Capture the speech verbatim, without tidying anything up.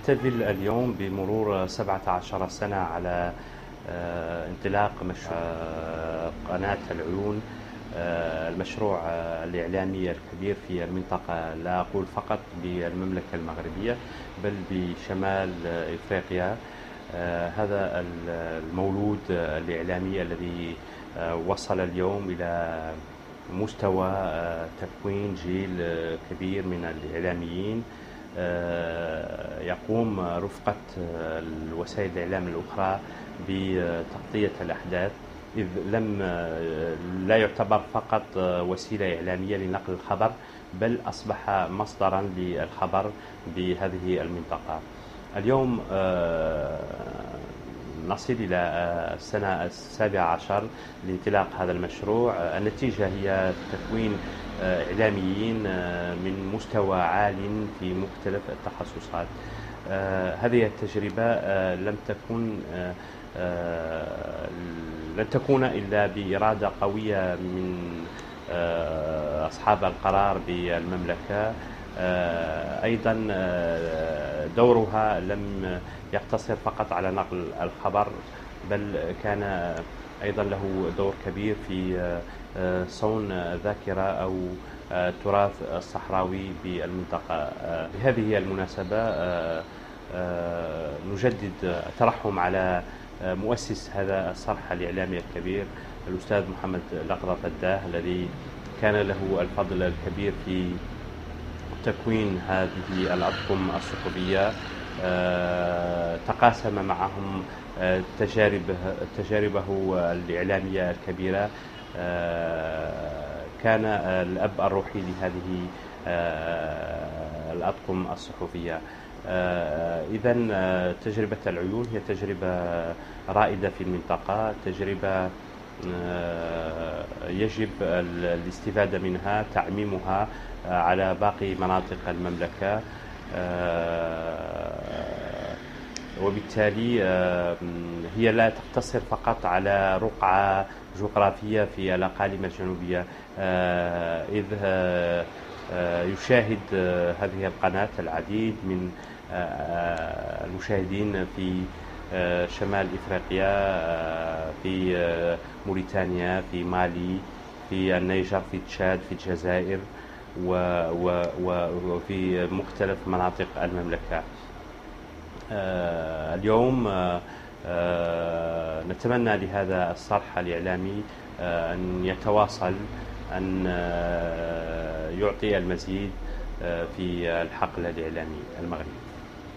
نحتفل اليوم بمرور سبعة عشر سنة على آه، انطلاق مشروع آه، قناة العيون، آه، المشروع آه، الإعلامي الكبير في المنطقة، لا أقول فقط بالمملكة المغربية بل بشمال آه، إفريقيا. آه، هذا المولود آه، الإعلامي الذي آه، وصل اليوم إلى مستوى آه، تكوين جيل آه، كبير من الإعلاميين آه، يقوم رفقة آه، الوسائل الإعلام الأخرى بتغطية الأحداث، إذ لم آه، لا يعتبر فقط آه، وسيلة إعلامية لنقل الخبر، بل أصبح مصدرا للخبر بهذه المنطقة. اليوم آه، نصل إلى السنة السابعة عشر لانطلاق هذا المشروع. النتيجة هي تكوين إعلاميين من مستوى عال في مختلف التخصصات. هذه التجربة لم تكن لن تكون إلا بإرادة قوية من أصحاب القرار بالمملكة. أيضا دورها لم يقتصر فقط على نقل الخبر، بل كان أيضا له دور كبير في صون ذاكرة أو التراث الصحراوي بالمنطقة. بهذه المناسبة نجدد الترحم على مؤسس هذا الصرح الإعلامي الكبير، الأستاذ محمد لقضة فداه، الذي كان له الفضل الكبير في تكوين هذه الأطقم الصحفية. تقاسم معهم تجاربه تجاربه الإعلامية الكبيرة. كان الأب الروحي لهذه الأطقم الصحفية. إذن تجربة العيون هي تجربة رائدة في المنطقة، تجربة يجب الاستفادة منها، تعميمها على باقي مناطق المملكة، وبالتالي هي لا تقتصر فقط على رقعة جغرافية في الأقاليم الجنوبية، إذ يشاهد هذه القناة العديد من المشاهدين في شمال إفريقيا، في موريتانيا، في مالي، في النيجر، في تشاد، في الجزائر، وفي مختلف مناطق المملكة. اليوم نتمنى لهذا الصرح الإعلامي أن يتواصل، أن يعطي المزيد في الحقل الإعلامي المغربي.